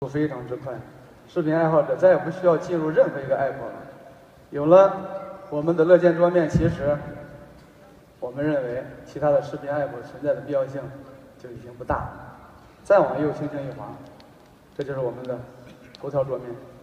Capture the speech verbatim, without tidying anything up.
非常之快，视频爱好者再也不需要进入任何一个 app 了。有了我们的乐见桌面，其实我们认为其他的视频 app 存在的必要性就已经不大了。再往右轻轻一滑，这就是我们的头条桌面。